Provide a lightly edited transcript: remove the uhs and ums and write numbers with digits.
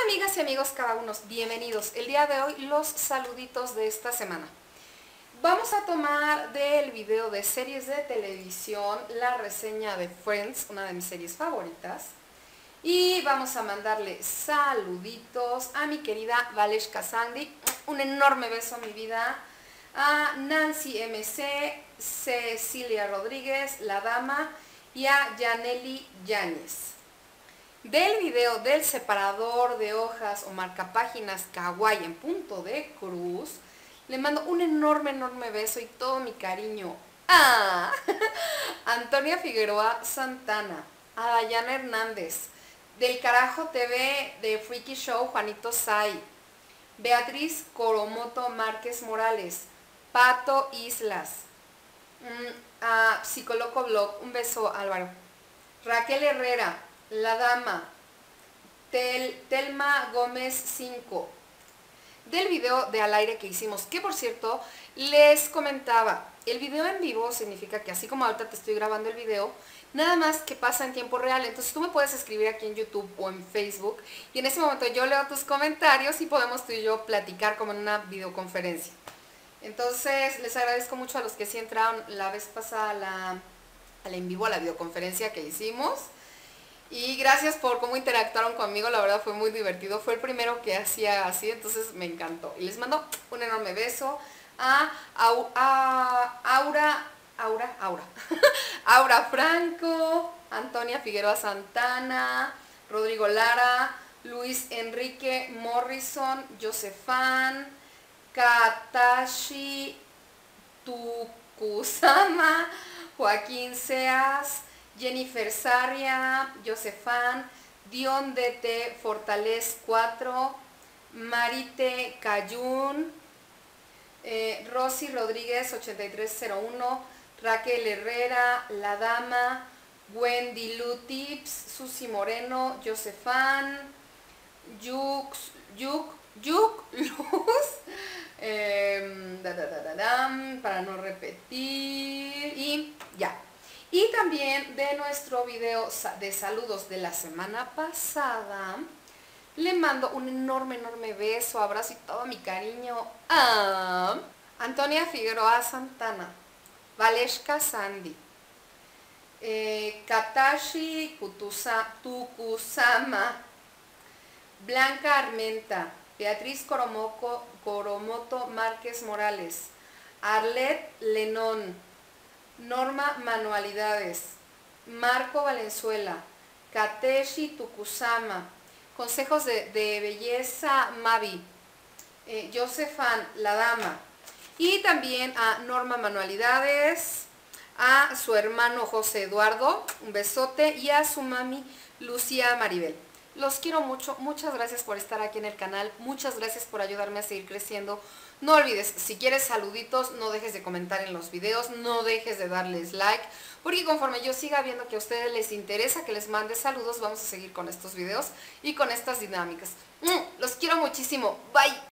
amigas y amigos cada uno, bienvenidos. El día de hoy los saluditos de esta semana. Vamos a tomar del video de series de televisión la reseña de Friends, una de mis series favoritas. Y vamos a mandarle saluditos a mi querida Valeshka Sandy, un enorme beso mi vida, a Nancy MC, Cecilia Rodríguez, la dama, y a Yaneli Yáñez. Del video del separador de hojas o marcapáginas kawaii en punto de cruz, le mando un enorme beso y todo mi cariño a Antonia Figueroa Santana, a Dayana Hernández, del Carajo TV de Freaky Show Juanito Sai, Beatriz Coromoto Márquez Morales, Pato Islas, a Psicoloco Blog, un beso Álvaro, Raquel Herrera, la dama, Telma Gómez 5, del video de Al Aire que hicimos, que por cierto, les comentaba, el video en vivo significa que así como ahorita te estoy grabando el video, nada más que pasa en tiempo real, entonces tú me puedes escribir aquí en YouTube o en Facebook, y en ese momento yo leo tus comentarios y podemos tú y yo platicar como en una videoconferencia. Entonces, les agradezco mucho a los que sí entraron la vez pasada a la en vivo, a la videoconferencia que hicimos. Y gracias por cómo interactuaron conmigo, la verdad fue muy divertido, fue el primero que hacía así, entonces me encantó. Y les mando un enorme beso a Aura Franco, Antonia Figueroa Santana, Rodrigo Lara, Luis Enrique Morrison, Josefán, Katashi Tukusama, Joaquín Seas, Jennifer Sarria, Josefán, Dion DT Fortalez 4, Marite Cayún, Rosy Rodríguez 8301, Raquel Herrera, La Dama, Wendy Lutips, Susi Moreno, Josefán, Luz, para no repetir, y ya. Y también de nuestro video de saludos de la semana pasada, le mando un enorme beso, abrazo y todo mi cariño a Antonia Figueroa Santana, Valeshka Sandy, Katashi Tukusama, Blanca Armenta, Beatriz Coromoto Márquez Morales, Arlet Lenón, Norma Manualidades, Marco Valenzuela, Kateshi Tukusama, Consejos de Belleza Mavi, Josefán, la dama, y también a Norma Manualidades, a su hermano José Eduardo, un besote, y a su mami Lucía Maribel. Los quiero mucho, muchas gracias por estar aquí en el canal, muchas gracias por ayudarme a seguir creciendo. No olvides, si quieres saluditos, no dejes de comentar en los videos, no dejes de darles like, porque conforme yo siga viendo que a ustedes les interesa que les mande saludos, vamos a seguir con estos videos y con estas dinámicas. Los quiero muchísimo, bye.